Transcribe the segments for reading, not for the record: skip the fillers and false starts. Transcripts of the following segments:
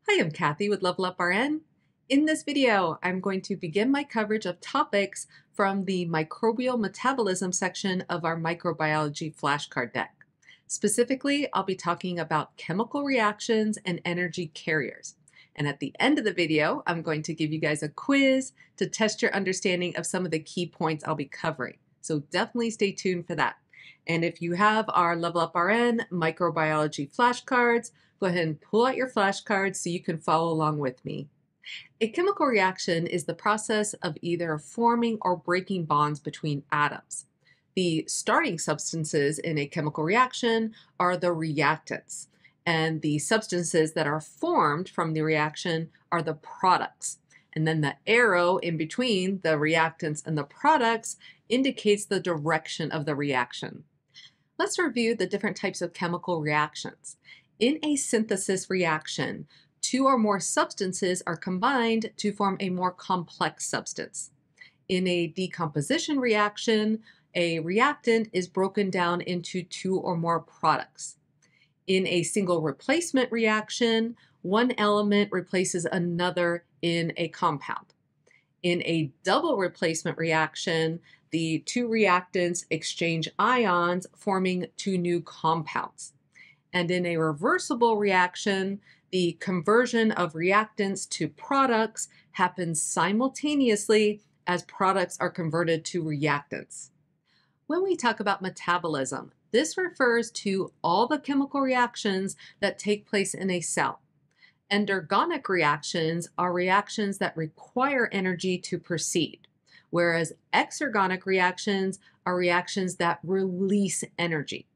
Hi, I'm Cathy with Level Up RN. In this video, I'm going to begin my coverage of topics from the microbial metabolism section of our microbiology flashcard deck. Specifically, I'll be talking about chemical reactions and energy carriers. And at the end of the video, I'm going to give you guys a quiz to test your understanding of some of the key points I'll be covering. So definitely stay tuned for that. And if you have our Level Up RN microbiology flashcards, go ahead and pull out your flashcards so you can follow along with me. A chemical reaction is the process of either forming or breaking bonds between atoms. The starting substances in a chemical reaction are the reactants, and the substances that are formed from the reaction are the products. And then the arrow in between the reactants and the products indicates the direction of the reaction. Let's review the different types of chemical reactions. In a synthesis reaction, two or more substances are combined to form a more complex substance. In a decomposition reaction, a reactant is broken down into two or more products. In a single replacement reaction, one element replaces another in a compound. In a double replacement reaction, the two reactants exchange ions, forming two new compounds. And in a reversible reaction, the conversion of reactants to products happens simultaneously as products are converted to reactants. When we talk about metabolism, this refers to all the chemical reactions that take place in a cell. Endergonic reactions are reactions that require energy to proceed, whereas exergonic reactions are reactions that release energy.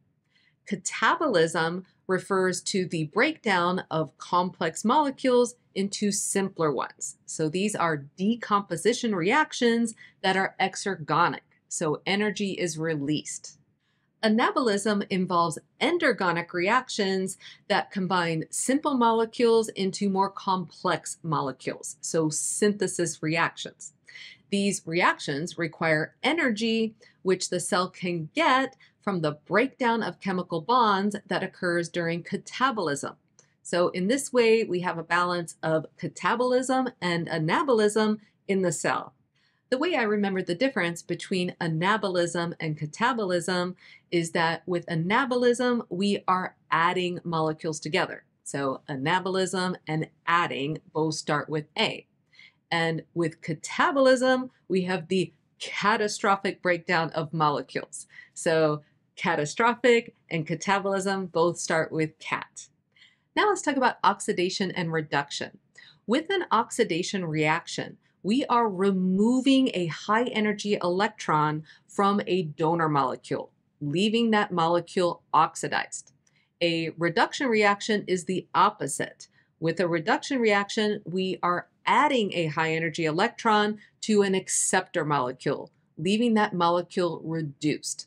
Catabolism refers to the breakdown of complex molecules into simpler ones. So these are decomposition reactions that are exergonic, so energy is released. Anabolism involves endergonic reactions that combine simple molecules into more complex molecules, so synthesis reactions. These reactions require energy, which the cell can get from the breakdown of chemical bonds that occurs during catabolism. So in this way, we have a balance of catabolism and anabolism in the cell. The way I remember the difference between anabolism and catabolism is that with anabolism, we are adding molecules together. So anabolism and adding both start with A. And with catabolism, we have the catastrophic breakdown of molecules. So catastrophic and catabolism both start with cat. Now let's talk about oxidation and reduction. With an oxidation reaction, we are removing a high energy electron from a donor molecule, leaving that molecule oxidized. A reduction reaction is the opposite. With a reduction reaction, we are adding a high energy electron to an acceptor molecule, leaving that molecule reduced.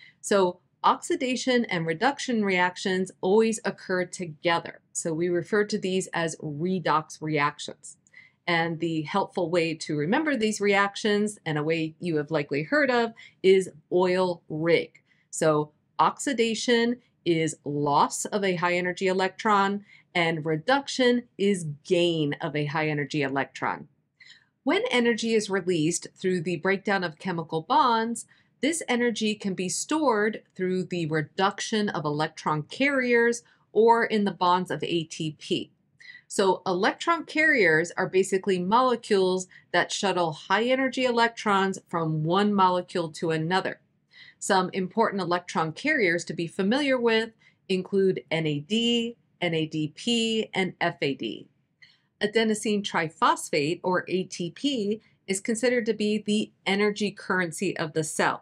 So oxidation and reduction reactions always occur together. So we refer to these as redox reactions. And the helpful way to remember these reactions, and a way you have likely heard of, is oil rig. So oxidation is loss of a high energy electron, and reduction is gain of a high energy electron. When energy is released through the breakdown of chemical bonds, this energy can be stored through the reduction of electron carriers or in the bonds of ATP. So electron carriers are basically molecules that shuttle high energy electrons from one molecule to another. Some important electron carriers to be familiar with include NAD, NADP, and FAD. Adenosine triphosphate, or ATP, is considered to be the energy currency of the cell.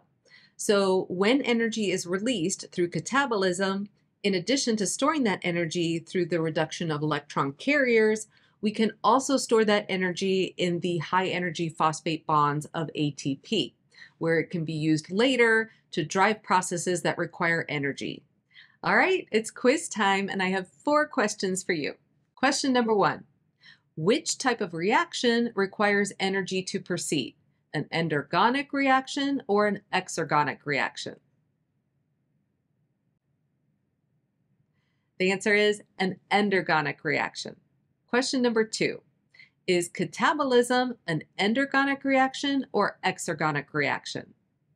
So when energy is released through catabolism, in addition to storing that energy through the reduction of electron carriers, we can also store that energy in the high energy phosphate bonds of ATP, where it can be used later to drive processes that require energy. All right, it's quiz time, and I have 4 questions for you. Question number 1. Which type of reaction requires energy to proceed? An endergonic reaction or an exergonic reaction? The answer is an endergonic reaction. Question number 2. Is catabolism an endergonic reaction or exergonic reaction?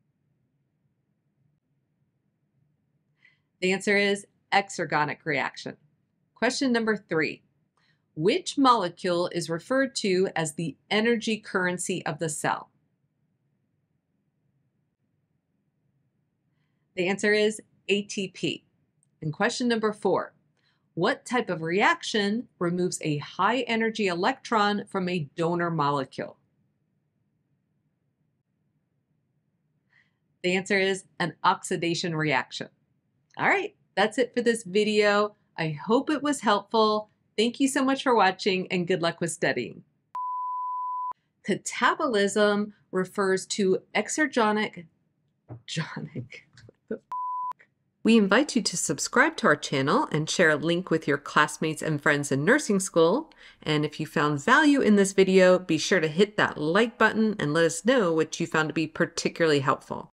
The answer is exergonic reaction. Question number 3. Which molecule is referred to as the energy currency of the cell? The answer is ATP. And question number 4. What type of reaction removes a high energy electron from a donor molecule? The answer is an oxidation reaction. All right, that's it for this video. I hope it was helpful. Thank you so much for watching and good luck with studying. Catabolism refers to exergonic. We invite you to subscribe to our channel and share a link with your classmates and friends in nursing school. And if you found value in this video, be sure to hit that like button and let us know what you found to be particularly helpful.